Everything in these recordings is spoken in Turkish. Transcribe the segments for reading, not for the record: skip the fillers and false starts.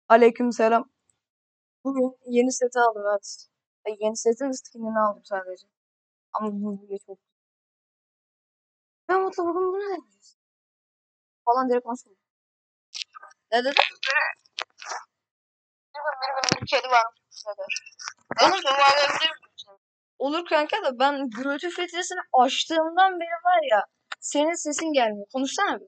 Aleykümselam. Bugün yeni seti aldım, evet. Yeni setin skinini aldım sadece. Ama bu bile çok. Ben mutlu, bugün bunu ne diyeceğiz? Falan direkt nasıl? Ne dedi? Bir kedi var. Oğlum, olur kanka da ben gürültü filtresini açtığımdan beri var ya, senin sesin gelmiyor. Konuşsana bir.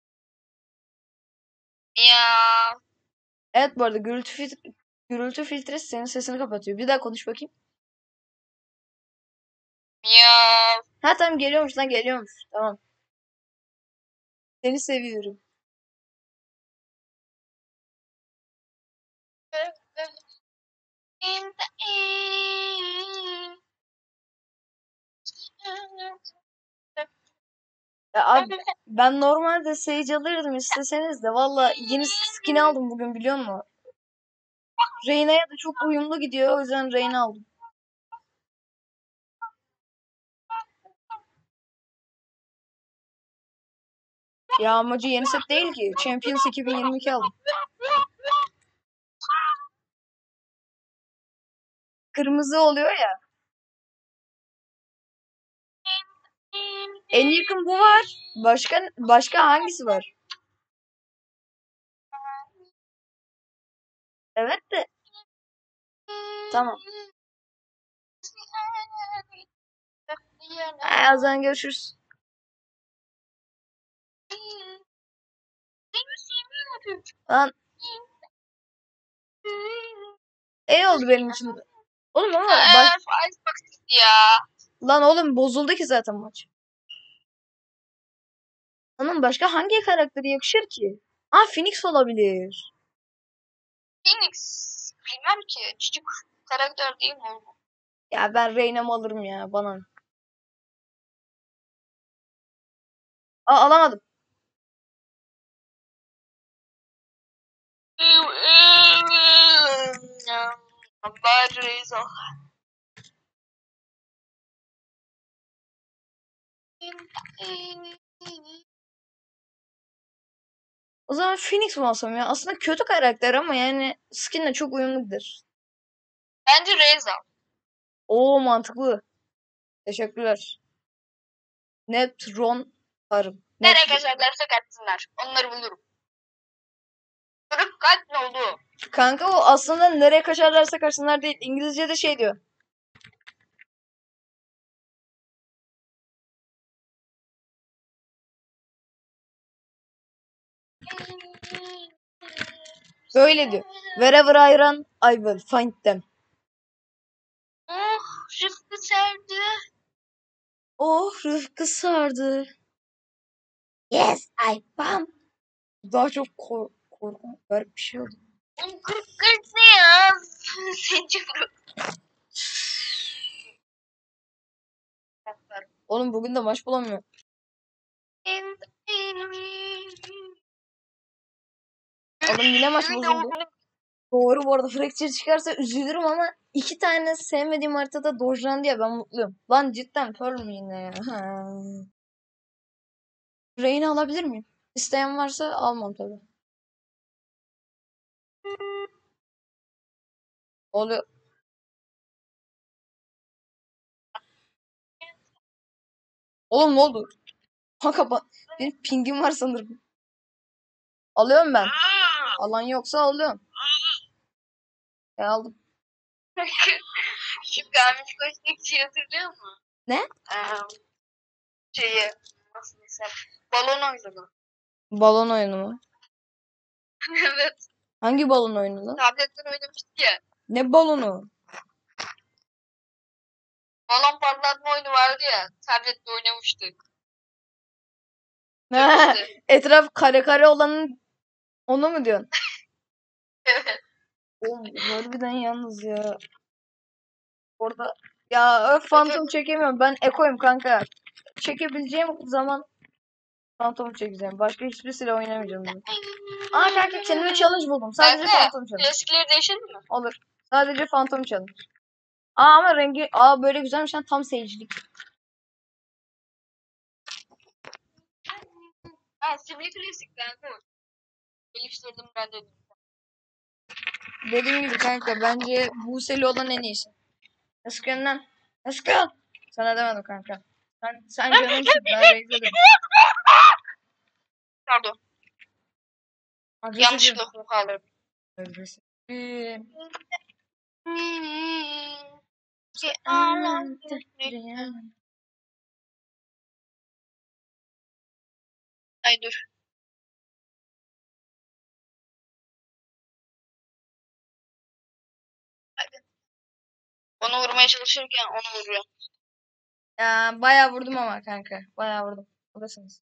Ya. Evet, bu arada gürültü filtresi senin sesini kapatıyor. Bir daha konuş bakayım. Ya. Ha tamam, geliyormuş lan, geliyormuş. Tamam. Seni seviyorum. Ya abi, ben normalde Sage alırdım isteseniz de valla yeni skin aldım bugün, biliyor musun? Reyna'ya da çok uyumlu gidiyor, o yüzden Reyna aldım. Ya amacı yeni set değil ki. Champions 2022 aldım. Kırmızı oluyor ya. En yakın bu var. Başka hangisi var? Evet de. Tamam. O zaman görüşürüz. Lan iyi oldu benim için de. Oğlum ama Ya. lan oğlum, bozuldu ki zaten maç. Onun başka hangi karakteri yakışır ki? Phoenix olabilir. Phoenix. Bilmem ki. Çocuk karakter değil mi oğlum? Ya ben Reyna'mı alırım ya, bana. Alamadım. Allah reis ol. O zaman Phoenix mi alsam ya? Aslında kötü karakter ama yani skinle çok uyumludur. Bence reis ol. Oo, mantıklı. Teşekkürler. Netron Tarım. Nereye kaçarlarsa kaçsınlar. Onları bulurum. Kırık kalp ne oldu? Kanka o aslında nereye kaçarlarsa kaçsınlar değil. İngilizce'de şey diyor. Böyle diyor. Wherever I run, I will find them. Oh, Rıfkı serdi. Oh, Rıfkı sardı. Yes, I found. Daha çok korkunç garip bir şey oldu. Oğlum kırk ne ya? Sence Oğlum bugün de maç bulamıyor. Oğlum yine maç bozuldu. Doğru, bu arada Fracture çıkarsa üzülürüm ama 2 tane sevmediğim haritada dojlandı ya, ben mutluyum. Lan cidden Pearl mü yine ya? Reyna alabilir miyim? İsteyen varsa almam tabi. Oluyor. Oğlum ne oldu? Kanka benim pingim var sanırım. Alıyorum ben. Alan yoksa alıyorum. Aldım. Şimdi Ahmet Koç'taki şeyi hatırlıyor musun? Ne? Şeyi nasıl desem balon oynadı. Balon oyunu mu? Evet. Hangi balon oyunu lan? Tabletten oynamıştık ya. Ne balonu? Balon patlatma oyunu vardı ya. Tablette oynamıştık. Etraf kare kare olanın, onu mu diyorsun? Evet. Oğlum harbiden yalnız ya. Orada ya Phantom çekemiyorum. Ben Eko'yum kanka. Çekebileceğim zaman Phantom çekeceğim. Başka hiçbirisiyle oynamayacağım bunu. Kanka kendime challenge buldum. Sadece Phantom challenge. Eskileri değişelim mi? Olur. Sadece Phantom challenge. Ama rengi böyle güzelmiş lan, tam seyircilik. Simli klasikten bu. Geliştirdim ben de. dediğim gibi kanka bence Buse'li olan en iyisi. Ne sıkıyorsun lan? Ne sıkıyorsun? Sana demedim kanka. Sen canımsın. Ben reis ederim. Pardon. Agresifim. Yanlışlıkla hook aldım. Agresifim. Ay dur. Hadi. Onu vurmaya çalışırken onu vuruyor. Ya bayağı vurdum ama kanka. Bayağı vurdum. Buradasınız.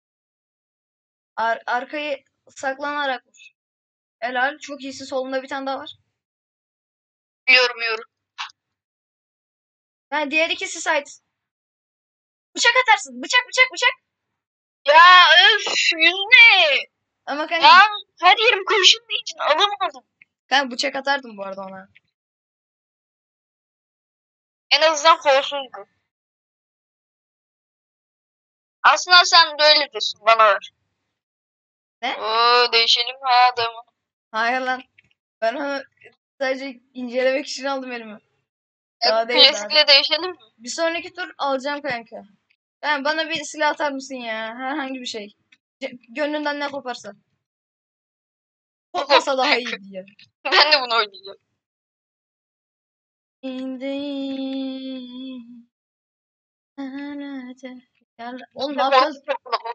Arkayı saklanarak vur. Helal. Çok iyisi. Solunda bir tane daha var. Biliyorum. Yani diğer ikisi side. Bıçak atarsın. Bıçak. Ya öf yüzüne. Ama kanka, Ya her yerim kaşındığı için alamadım. kanka bıçak atardım bu arada ona. En azından kolsuzdu. Aslında sen de öyle diyorsun bana ver. Ne? Oo değişelim mi adamı? Hayır lan. Ben onu sadece incelemek için aldım elime. Daha değil daha. Klasikle değişelim mi? Bir sonraki tur alacağım kanka. Yani bana bir silah atar mısın ya? Herhangi bir şey. Gönlünden ne koparsa. Kopmasa daha iyi diye. Ben de bunu oynayacağım. Oğlum ne yapacağız?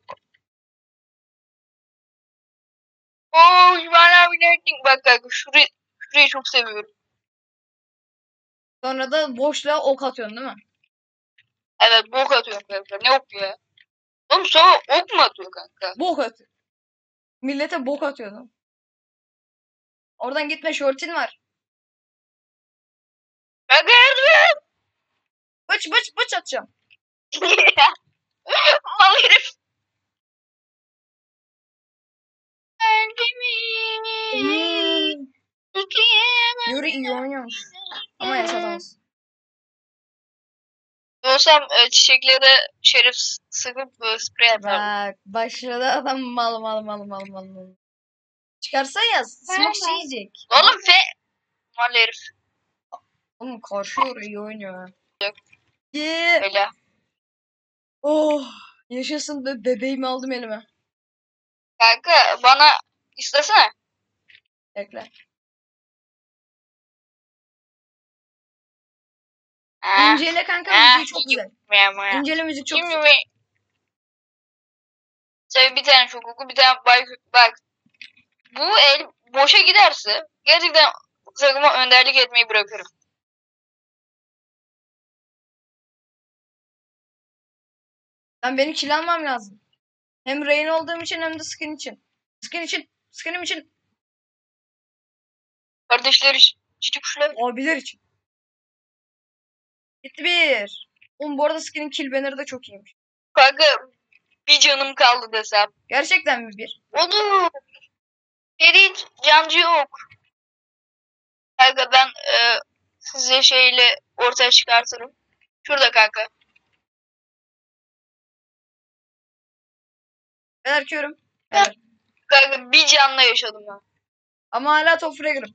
Oo Yuvan abi neredeyim? Bak şurayı çok seviyorum. Sonra da boşluğa ok atıyorsun değil mi? Evet bok atıyorum kanka. Ne ok ya? Oğlum sonra ok mu atıyor kanka? Bok atıyor. Millete bok atıyordum. Oradan gitme, şortin var. Kanka yardım Bıç atacağım. et. Mal herif. Yuri iyi oynuyormuş. Ama yaşatamaz. Olsam çiçeklere şerif sıkıp sprey atardım. Bak başladı adam mal. Çıkarsa yaz. Smoke şey yiyecek. Oğlum mal herif. Oğlum karşı iyi oynuyor. Yeah. Öyle. Oh. Yaşasın be, bebeğimi aldım elime. Kanka bana istesene. Bekle. Ha. İncele kanka, Ha. müziği çok güzel. İncele müzik çok Şimdi güzel. Tabii bir tane çok oku bir tane bak. Bu el boşa giderse gerçekten takıma önderlik etmeyi bırakırım. Benim kill almam lazım. Hem Rain olduğum için hem de skin için. Skinim için. Kardeşleri cici kuşlar. Abiler için. Gitti bir. Oğlum bu arada skinin kill banner'ı da çok iyiymiş. Kanka bir canım kaldı desem. Gerçekten mi bir? Olur. Hiç cancı yok. Kanka ben size şeyle ortaya çıkartırım. Şurada kanka. Ben erkiyorum. Evet. Kanka bir canla yaşadım ben. Ama hala top fragger'ım.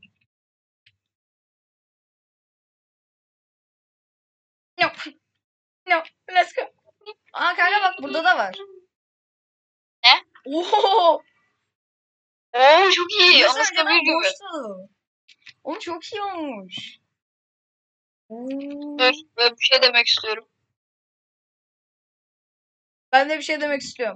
No. No. Let's go. Aa kanka bak burada da var. Ne? Oho. Oo çok iyi. Burası Anasını önceden bir gibi. boştu. Oğlum çok iyi olmuş. Dur ben bir şey demek istiyorum. Ben de bir şey demek istiyorum.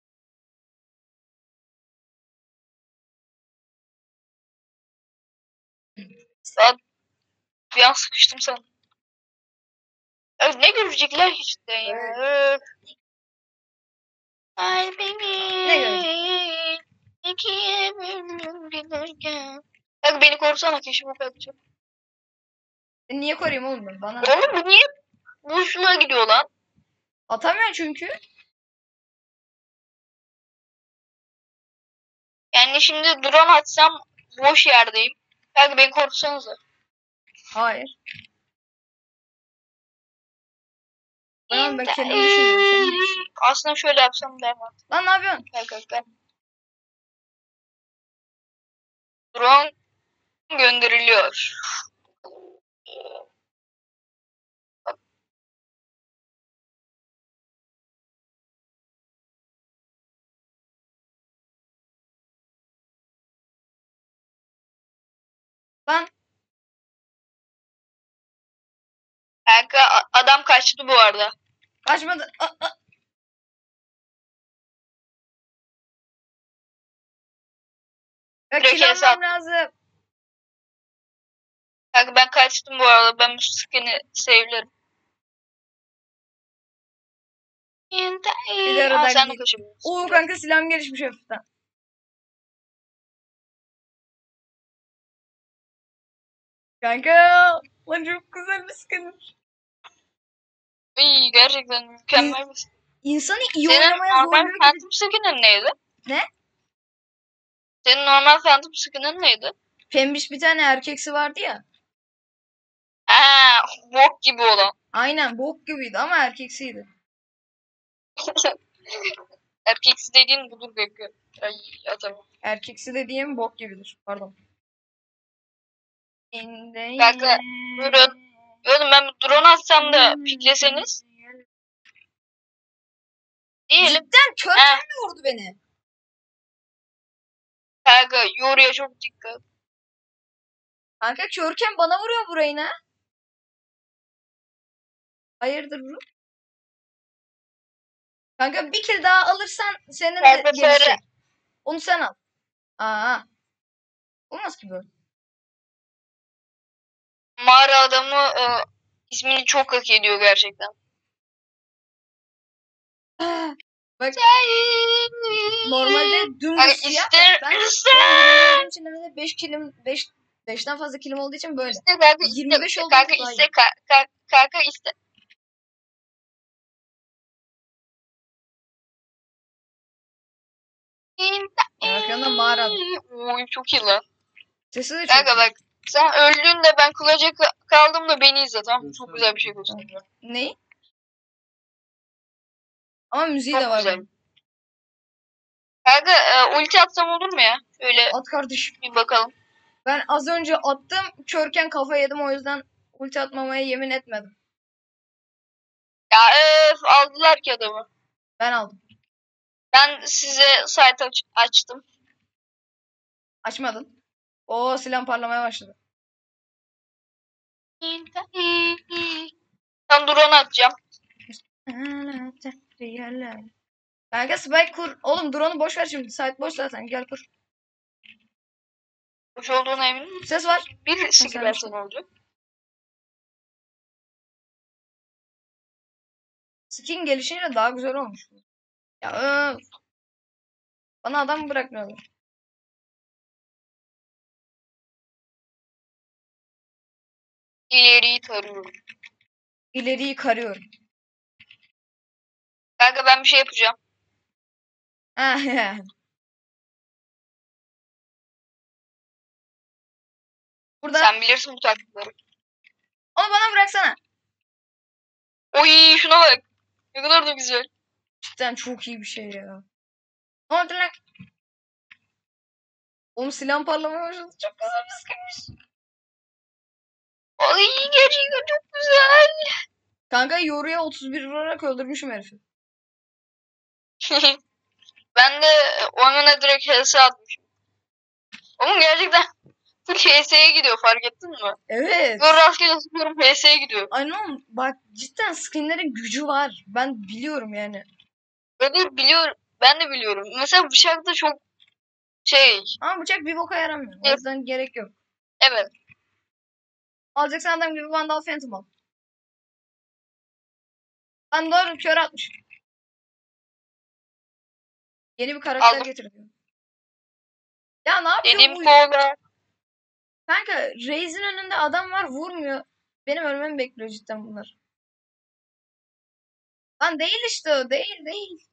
Saat bir an sıkıştım sana. Ya ne görecekler ki cidden ya. Evet. Kalbimi Ne görecek? ikiye böldüm giderken. Kanka beni korusana keşif ok atacağım. Niye koruyayım oğlum ben? Bana Oğlum bu niye boşluğa gidiyor lan? atamıyor çünkü. Yani şimdi drone atsam boş yerdeyim. Kanka beni korusanıza. Hayır. Ben kendim düşünüyorum. Sen ne düşünüyorsun? Aslında şöyle yapsam da hemen. Lan ne yapıyorsun? Kanka. Drone gönderiliyor. Lan Kanka adam kaçtı bu arada. kaçmadı. Ya Direkt kill almam hesap. lazım. Kanka ben kaçtım bu arada. Ben bu skin'i save'lerim. Bir de aradan Sen de git. kaçabilirsin. Oo kanka silahım gelişmiş hafiften. Kanka lan çok güzel bir skin. İyi, gerçekten mükemmel bir skin. İnsanı iyi Senin oynamaya normal zorluyor gibi. Phantom skin'in neydi? Ne? Senin normal Phantom skin'in neydi? Pembiş bir tane erkeksi vardı ya. Bok gibi olan. Aynen bok gibiydi ama erkeksiydi. Erkeksi dediğin budur bekliyor. Ay atamam. Erkeksi dediğim bok gibidir. Pardon. Kanka buyurun. Oğlum ben bir drone atsam da pikleseniz. Diyelim. Cidden körken mi vurdu beni? Kanka yoruya çok dikkat. Kanka körken bana vuruyor burayı ne? Hayırdır bu? Kanka bir kill daha alırsan senin de Kanka gelişecek. söyle. Onu sen al. Aa. Olmaz ki böyle. Mağara adamı ismini çok hak ediyor gerçekten. Bak normalde Kanka dümdüz siyah. ister Ben ister. son 20 için de 5 kilim 5'ten fazla kilim olduğu için böyle. İste kanka 25 iste. oldu Kanka daha iste. iyi. Kanka iste. Arkamda mağara adam. Oy çok iyi lan. Sesi de çok Kanka iyi. bak sen öldüğünde ben kulaca kaldım da beni izle tamam mı? Çok güzel bir şey gösteriyor. Ne? Ama müziği de Çok var. güzel. bunun. Kanka ulti atsam olur mu ya? Şöyle At kardeşim. bir bakalım. Ben az önce attım. Körken kafa yedim o yüzden ulti atmamaya yemin etmedim. Ya aldılar ki adamı. Ben aldım. Ben size site açtım. Açmadın. O silah parlamaya başladı. Ben drone atacağım. Kanka spike kur. Oğlum drone'u boş ver şimdi. Site boş zaten. Gel kur. Boş olduğuna eminim. Ses var. Bir skill sen versen olacak. Skin gelişince daha güzel olmuş. Ya bana adam bırakmıyorlar. İleriyi tarıyorum. İleriyi karıyorum. Kanka ben bir şey yapacağım. Ha ya. Burada Sen bilirsin bu taktikleri. onu bana bıraksana. Oy şuna bak. Ne kadar da güzel. Cidden çok iyi bir şey ya. Ne oldu lan? Oğlum silahım parlamaya başladı. Çok güzel bir skinmiş. Ay gerçekten çok güzel. Kanka yoruya 31 vurarak öldürmüşüm herifi. Ben de oyuna direkt HS atmışım. Oğlum gerçekten full HS'ye gidiyor fark ettin mi? Evet. Böyle rastgele sıkıyorum HS'ye gidiyor. Aynen oğlum. Bak cidden skinlerin gücü var. Ben biliyorum yani. Öyle biliyorum. Ben de biliyorum. Mesela bıçak da çok şey. Ama bıçak bir boka yaramıyor. O Evet. yüzden gerek yok. Evet. Alacaksan adam gibi Vandal Phantom al. Lan doğru kör atmış. Yeni bir karakter Aldım. getirdi. Ya ne yapıyor Dediğim bu? kola. Kanka Reis'in önünde adam var vurmuyor. Benim ölmemi bekliyor cidden bunlar. Lan değil işte o. Değil.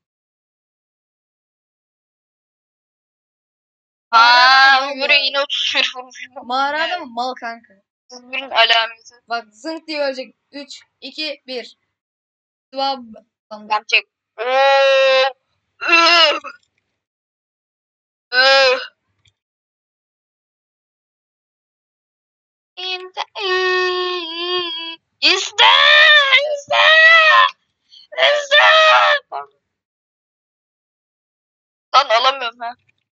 Mağara adamı mal bu Yüreğine arada. 31 vurmuşum. Mağara adamı mal kanka. Birin alameti. Bak zınk diye ölecek. 3, 2, 1. Swab. Tamam. Gerçek. Ooo. Üh. Üh. İste! İste! İste! Pardon. Lan alamıyorum ha.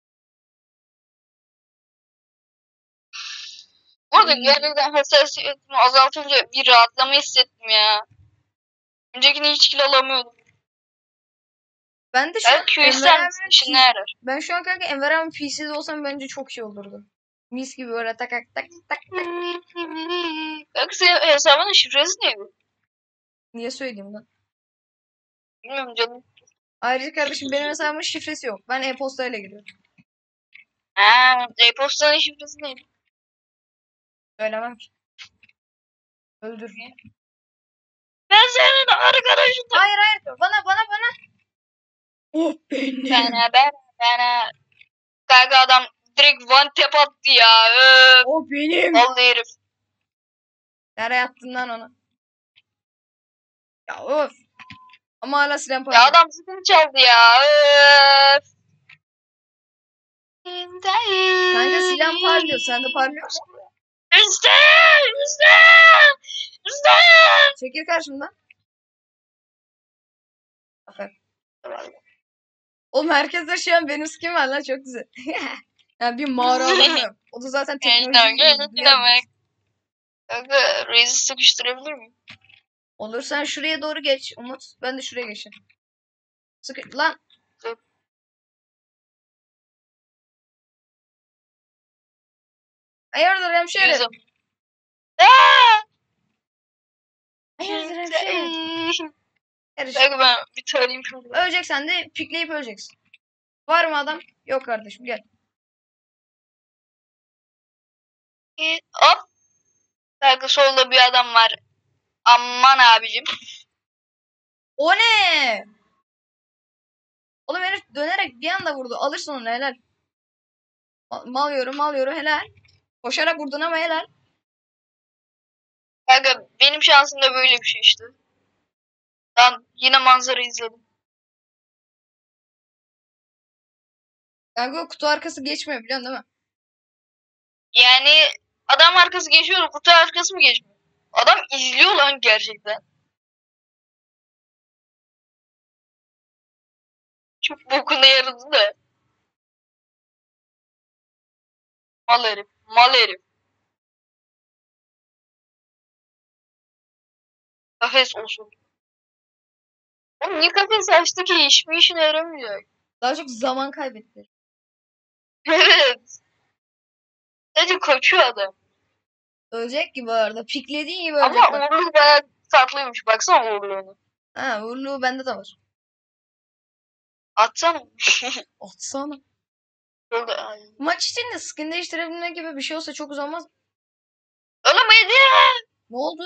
Burada gerçekten hassasiyetimi azaltınca bir rahatlama hissettim ya. Öncekini hiç kill alamıyordum. Ben de şu an Belki Enver ister abi misin? İşine yarar. ben şu an kanka Enver abi PC'de olsam bence çok iyi olurdu. Mis gibi böyle tak tak tak tak. Belki senin hesabının şifresi neydi? Niye söyleyeyim lan? Bilmiyorum canım. Ayrıca kardeşim benim hesabımın şifresi yok. Ben e-postayla giriyorum. Ha, e-postanın şifresi neydi? Söylemem ki. Öldür. Ben senin arkadaşınım. Hayır hayır. Bana. Oh benim. Bana. Kanka adam direkt one tap attı ya. O benim. Vallahi herif. Nereye attın lan onu? Ya of. Ama hala silah Ya parlıyor. adam sıkıntı çaldı ya. Kanka silah parlıyor. Sende parlıyor mu? Üste! Üste! Üste! Çekil karşımdan. Aferin. Oğlum herkeste şu an benim skin var lan çok güzel. Yani bir mağara alamıyorum. O da zaten teknolojiyi Ne duyan demek? birisi. Kanka Reis'i sıkıştırabilir miyim? Olur sen şuraya doğru geç Umut. Ben de şuraya geçeyim. Sıkı lan. Dur. Hayırdır hemşerim? Yüzüm. Aaa! Hayırdır hemşerim? Yarış. Kanka ben bir tarayayım şurada. Öleceksen de pikleyip öleceksin. Var mı adam? Yok kardeşim gel. Hop. Kanka solda bir adam var. Aman abicim. O ne? Oğlum herif dönerek bir anda vurdu. Alırsın onu helal. Mal yoru helal. Koşarak vurdun ama helal. Kanka benim şansım da böyle bir şey işte. Ben yine manzara izledim. Kanka o kutu arkası geçmiyor biliyorsun değil mi? Yani adam arkası geçiyor, kutu arkası mı geçmiyor? Adam izliyor lan gerçekten. Çok bokuna yaradı da. Mal herif. Mal herif. Kafes olsun. Oğlum niye kafes açtı ki? Hiçbir işine yaramıyor. Daha çok zaman kaybetti. Evet. Sadece kaçıyor adam. Ölecek gibi arada. Piklediğin gibi ölecek Ama bak. uğurlu bayağı tatlıymış. Baksana uğurluğunu. Ha uğurluğu bende de var. Atsana. Atsana. Şurada. Ay. Maç içinde skin değiştirebilme gibi bir şey olsa çok uzamaz. Oğlum hadi. Ne oldu?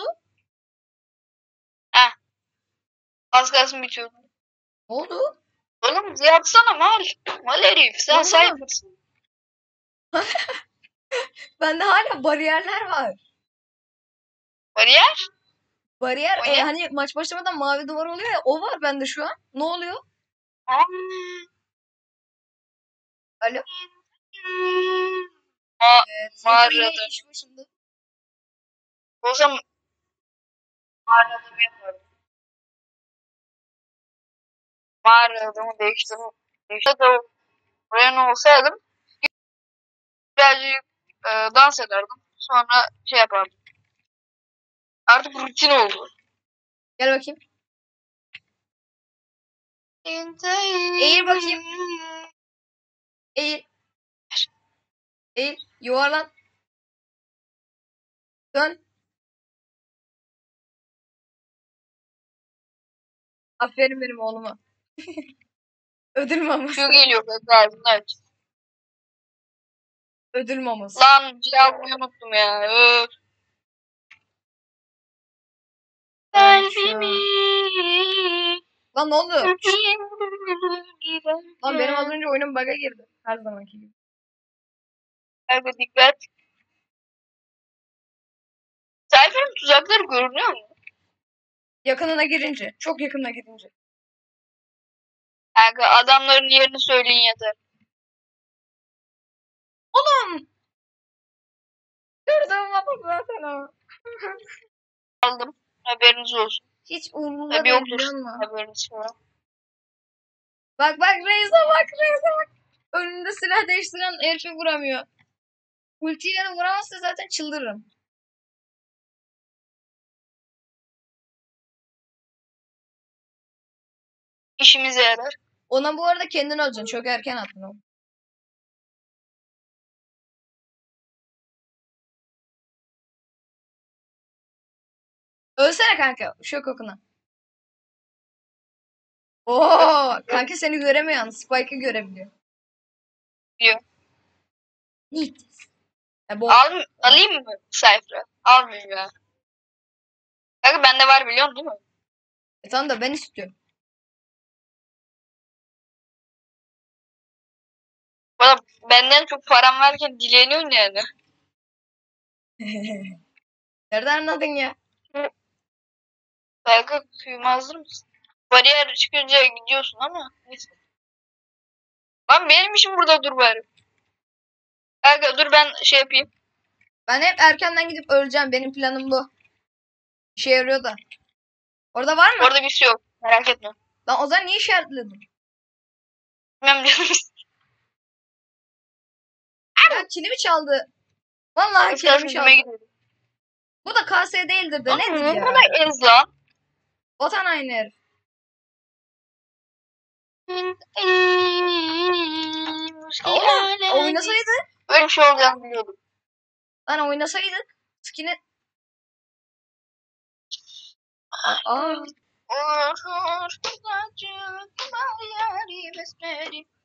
Heh. Az kalsın bitiyordu. Ne oldu? Oğlum yapsana mal. Mal herif. Sen Oğlum. sayfırsın. Bende hala bariyerler var. Bariyer. Bariyer O ne? hani maç başlamadan mavi duvar oluyor ya o var bende şu an. Ne oluyor? Aa. Alo. Ma Evet. mağarada. Yine iş başında. O zaman mağarada mı yapardım? Mağarada mı değiştirdim? İşte de buraya ne olsaydım birazcık dans ederdim. Sonra şey yapardım. Artık rutin oldu. Gel bakayım. Eğil bakayım. Eğil. Eğil. Yuvarlan. Dön. Aferin benim oğluma. Ödül maması. Şu geliyor kanka. Evet. Ödül maması. Lan cevabımı unuttum ya. Öf. Ben Kalbimi Lan ne oldu? öpeyim Lan benim az giderken. önce oyunum bug'a girdi. Her zamanki gibi. Kanka dikkat. Sayfanın tuzakları görünüyor mu? Yakınına girince. Çok yakınına girince. Kanka adamların yerini söyleyin yeter. Oğlum. Gördüm ama zaten. şunu. Aldım. Haberiniz olsun. Hiç umurumda Tabii değil yoktur. biliyor musun? Haberiniz falan. Bak Reis'e bak Reis'e bak. Önünde silah değiştiren herifi vuramıyor. Ultiyle de vuramazsa zaten çıldırırım. İşimize yarar. Ona bu arada kendin öleceksin. Çok erken attın onu. Ölsene kanka. Şok okuna. Oo, kanka seni göremiyor yalnız. Spike'ı görebiliyor. Diyor. Neat. Alayım mı Cypher'ı? Almayayım ya. Kanka bende var biliyorsun değil mi? Tamam da ben istiyorum. Bana benden çok param varken dileniyorsun yani. Nereden anladın ya? Kanka suyuma hazır mısın? Bariyer çıkınca gidiyorsun ama neyse. Lan benim işim burada dur bari. Kanka dur ben şey yapayım. Ben hep erkenden gidip öleceğim. Benim planım bu. İşe yarıyor da. Orada var mı? Orada bir şey yok. Merak etme. Lan o zaman niye işaretledin? Bilmem canım. Ya kilimi çaldı. Vallahi kilimi Esasında çaldı. gidiyorum. Bu da KS değildir de Ama nedir ne ya? kadar ez lan. Vatan haini herif. Oğlum oynasaydı. Böyle bir şey olacağını biliyordum. Lan oynasaydık. Skin'i. Aa. Olur, acı, yâri besmeri.